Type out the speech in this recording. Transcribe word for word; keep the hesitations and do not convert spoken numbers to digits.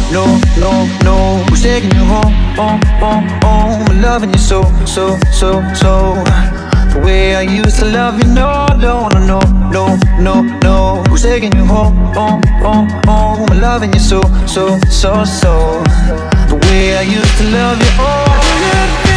no, no, no. Who's taking you home, home, home, home? I'm loving you so, so, so, so. The way I used to love you, no, no, no, no, no, no, no. Who's taking you home, home, home, home? I'm loving you so, so, so, so. The way I used to love you, oh yeah.